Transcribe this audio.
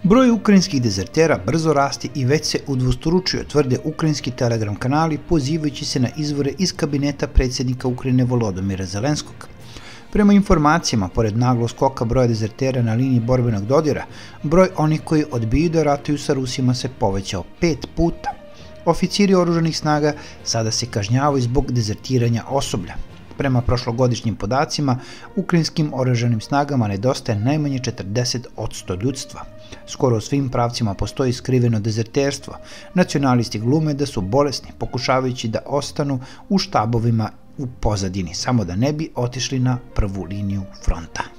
Broj ukrajinskih dezertera brzo raste i već se udvostručio, tvrde ukrajinski telegram kanali pozivajući se na izvore iz kabineta predsjednika Ukrajine Volodymyra Zelenskog. Prema informacijama, pored naglog skoka broja dezertera na liniji borbenog dodira, broj onih koji odbiju da ratuju sa Rusima se povećao 5 puta. Oficiri oružanih snaga sada se kažnjavaju zbog dezertiranja osoblja. Prema prošlogodišnjim podacima, ukrajinskim oružanim snagama nedostaje najmanje 40% ljudstva. Skoro u svim pravcima postoji skriveno dezerterstvo. Nacionalisti glume da su bolesni, pokušavajući da ostanu u štabovima u pozadini, samo da ne bi otišli na prvu liniju fronta.